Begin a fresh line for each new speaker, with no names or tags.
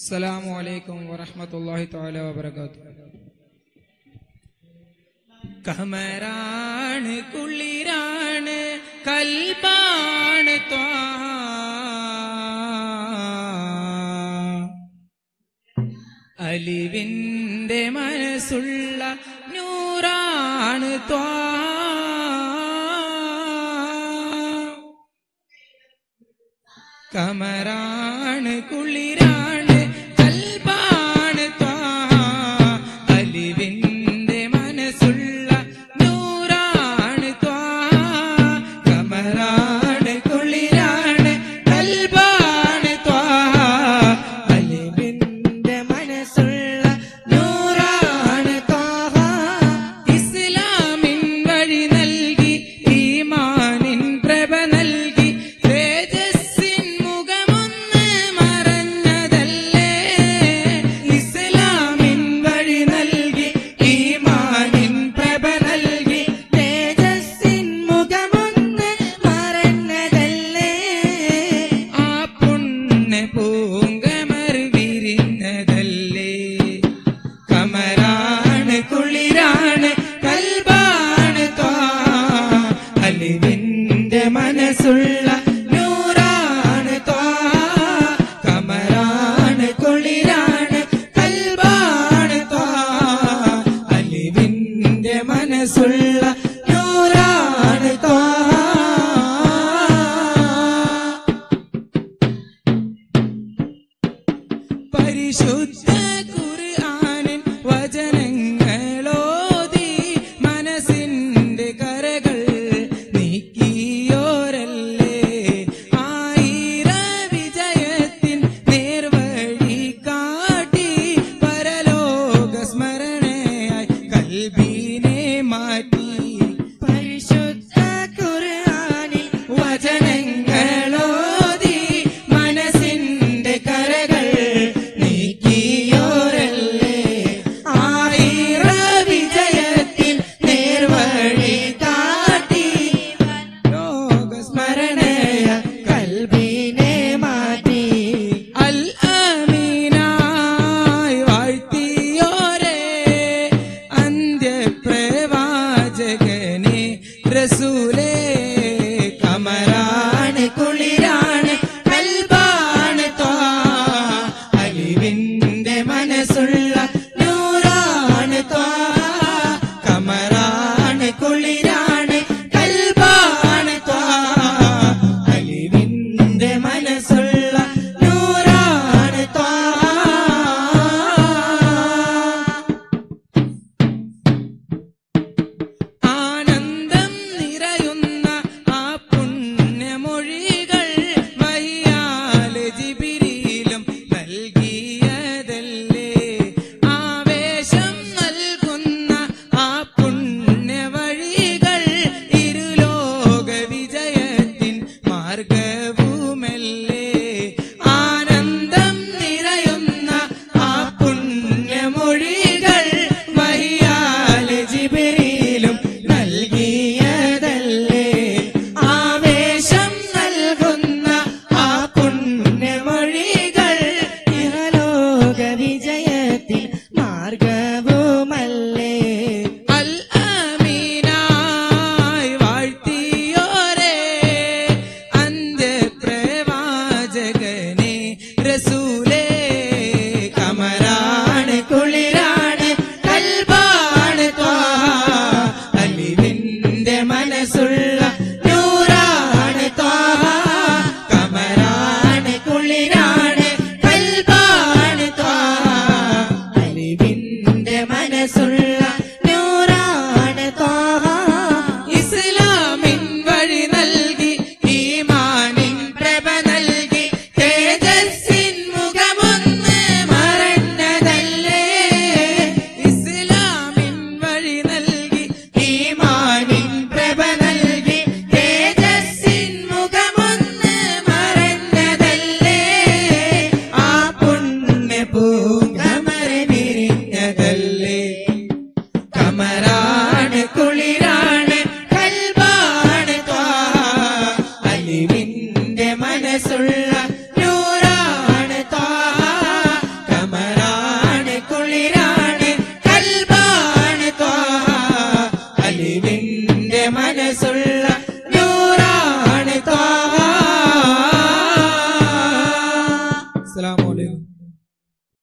അസ്സലാമു അലൈക്കും വറഹ്മത്തുള്ളാഹി തആല വബറകാതുഹു. കമറാണ് കുളിരാണ് കൽബാണ് ത്വാഹ, അലിവിന്റെ മനസ്സുള്ള നൂറാണ് ത്വാഹ. കമറാണ് കുളിരാണ് കൽബാണ് ത്വാഹ, അലിവിന്റെ മനസ്സുള്ള നൂറാണ് ത്വാഹ. കമറാണ് കുളിരാണ് കൽബാണ് ത്വാഹ, അലിവിന്റെ മനസ്സുള്ള നൂറാണ് ത്വാഹ. ഇസ്ലാമിൻ വഴി നൽകി ഈമാനിൻ പ്രഭ നൽകി മനസ്സുള്ള നൂറാണ് ത്വാഹ. കമറാണ് കുളിരാണ് കൽബാണ് ത്വാഹ, അലിവിന്റെ മനസ്സുള്ള നൂറാണ് ത്വാഹ. പരിശുദ്ധ ഖുർആനിൻ വചനങ്ങളോതി മനസ്സിന്റെ കരകൾ റസൂലേ. കമറാണ് കുളിരാണ് കൽബാണ് ത്വാഹ, അലിവിന്റെ മനസ്സുള്ള നൂറാണ് ത്വാഹ. കമറാണ് കുളിരാണ് കൽബാണ് ത്വാഹ, അലിവിന്റെ മനസ്സുള്ള നൂറാണ് ത്വാഹ. റസൂലേ. കമറാണ് കുളിരാണ് കൽബാണ് ത്വാഹ, അലിവിന്റെ മനസ്സുള്ള നൂറാണ് ത്വാഹ. കമറാണ് കുളിരാണ് കൽബാണ് ത്വാഹ, അലിവിന്റെ മനസ്സുള്ള നൂറാണ് ത്വാഹ. ഇസ്ലാമിൻ വഴി നൽകി ഈമാനിൻ പ്രഭ നൽകി കമറാണ് കുളിരാണ് കൽബാണ് ത്വാഹ, അലിവിന്റെ മനസ്സുള്ള നൂറാണ് ത്വാഹ. എന്റെ മനസ്സുള്ള